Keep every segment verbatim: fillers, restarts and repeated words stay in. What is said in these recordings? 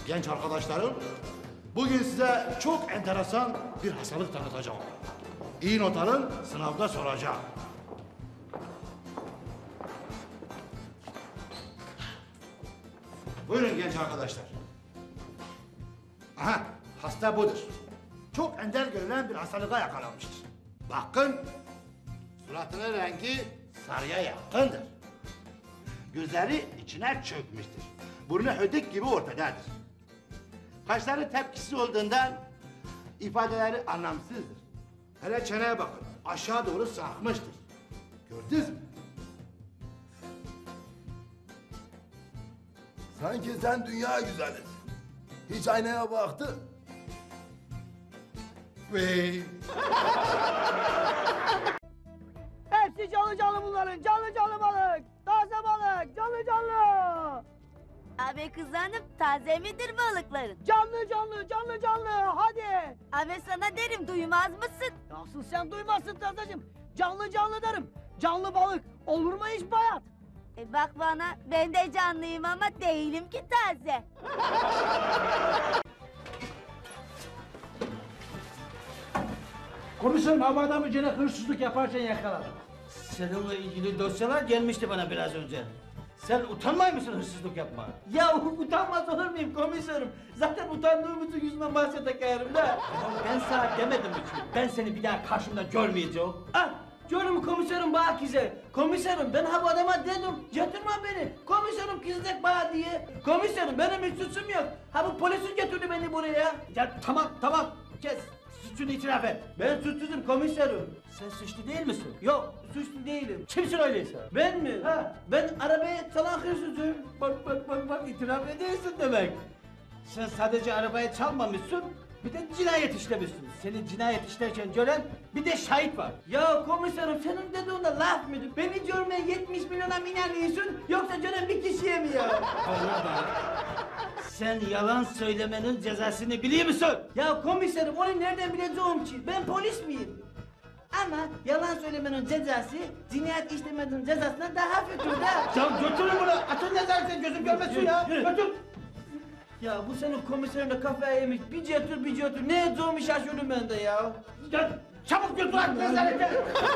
Genç arkadaşlarım, bugün size çok enteresan bir hastalık tanıtacağım. İyi not alın, sınavda soracağım. Buyurun genç arkadaşlar. Aha, hasta budur. Çok ender görülen bir hastalığa yakalanmıştır. Bakın, suratının rengi sarıya yakındır. Gözleri içine çökmüştür. Burnu hödük gibi ortadadır. Kaşları tepkisiz olduğundan ifadeleri anlamsızdır. Hele çeneye bakın, aşağı doğru sarkmıştır. Gördünüz mü? Sanki sen dünya güzelisin. Hiç aynaya baktın. Vey! Hepsi canlı canlı bunların. Canlı canlı balık. Taze balık. Canlı canlı. Abi kız hanım, taze midir balıkların? Canlı canlı canlı canlı. Hadi. Abi sana derim, duymaz mısın? Nasıl sen duymazsın tazecim. Canlı canlı derim. Canlı balık. Olur mu hiç bayat? E bak bana, ben de canlıyım ama değilim ki taze. Komiserim, havada mücene hırsızlık yaparken yakaladım. Seninle ilgili dosyalar gelmişti bana biraz önce. Sen utanmıyor musun hırsızlık yapmaya? Ya utanmaz olur muyum komiserim? Zaten utandığımızı yüzüme bahse takarım da. Ya ben sana demedim mi ki? Ben seni bir daha karşımda görmeyeceğim. Ah! Canım komiserim bak bize. Komiserim ben ha bu adama dedim. Getirme beni. Komiserim kızacak bana diye. Komiserim benim hiç suçum yok. Ha bu polisin getirdi beni buraya. Ya tamam tamam kes. Suçunu itiraf et. Ben suçsuzum komiserim. Sen suçlu değil misin? Yok suçlu değilim. Kimsin öyleyse? Ben mi? Ha ben arabaya çalan hırsızım. Bak bak bak bak itiraf ediyorsun demek. Sen sadece arabayı çalmamışsın. Bir de cinayet işlemişsin. Senin cinayet işlerken gören bir de şahit var. Ya komiserim senin dediğinde laf mıydı? Beni görmeye yetmiş milyona mı inanıyorsun yoksa gören bir kişiye mi ya? Bana bak. Sen yalan söylemenin cezasını biliyor musun? Ya komiserim onu nereden bileceğim ki? Ben polis miyim? Ama yalan söylemenin cezası cinayet işlemenin cezasından daha hafiftir de. Ya götürün bunu. Atın nezareten gözüm görmesin ya. Götür. Ya bu senin komiserin de kafaya yemiş. Bir götür bir götür. Ne edeceğimi şaşırdım ben de ya. Ya çabuk götür at nezarete.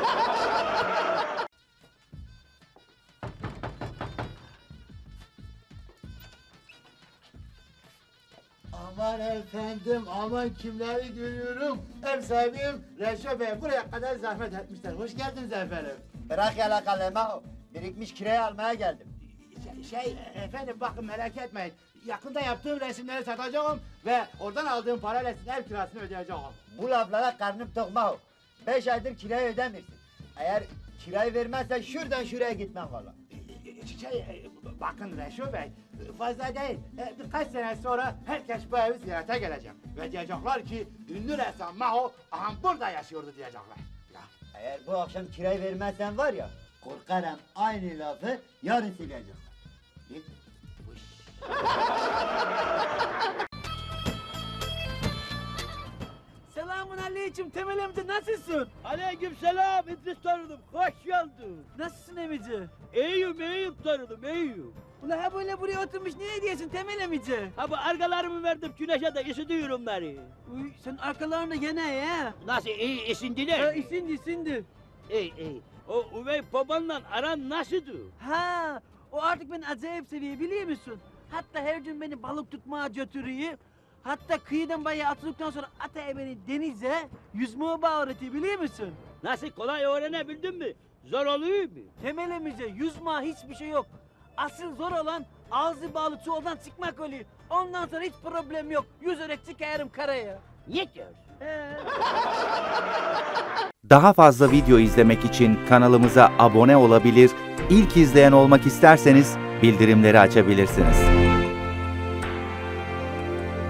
Aman efendim, aman kimleri görüyorum. Ev sahibim Reşo Bey buraya kadar zahmet etmişler. Hoş geldiniz efendim. Bırak yalakalığımı, birikmiş kirayı almaya geldim. Şey, şey efendim bakın merak etmeyin. Yakında yaptığım resimleri satacağım ve oradan aldığım parayla sizin ev kirasını ödeyeceğim. Bu laflara karnım tokma. Beş aydır kirayı ödemirsin. Eğer kirayı vermezsen şuradan şuraya gitmem valla. Şey, bakın Reşo Bey, fazla değil. Birkaç sene sonra herkes bu evi ziyarete gelecek. Ve diyecekler ki ünlü ressam Maho aha burada yaşıyordu diyecekler. Ya. Eğer bu akşam kirayı vermezsen var ya, korkarım aynı lafı yarın söyleyecekler. Git. Selamun aleyküm Temel amca nasılsın? Aleyküm selam İdris torunum. Hoş geldin. Nasılsın emici? İyiyim iyiyim torunum iyiyim. Ulan ha böyle buraya oturmuş ne diyorsun Temel amici? Ha bu arkalarımı verdim güneşe de ısıtıyorum beni. Uy sen arkalarında gene ya. Nasıl iyi isindiler Ha mi? isindi isindi. İyi iyi. O üvey babanla aran nasıldı? Ha o artık beni acayip seviyor biliyor musun? Hatta her gün beni balık tutmaya götürüyor. Hatta kıyıdan bayağı atıldıktan sonra ataya beni denize yüzmeye öğretiyor biliyor musun? Nasıl kolay öğrenebildin mi? Zor oluyor mu? Temel amici yüzme hiçbir şey yok. Asıl zor olan ağzı bağlı çuvaldan çıkmak oluyor. Ondan sonra hiç problem yok. Yüzerek çıkarım karaya. Ne diyorsun? Ee. Daha fazla video izlemek için kanalımıza abone olabilir, ilk izleyen olmak isterseniz bildirimleri açabilirsiniz.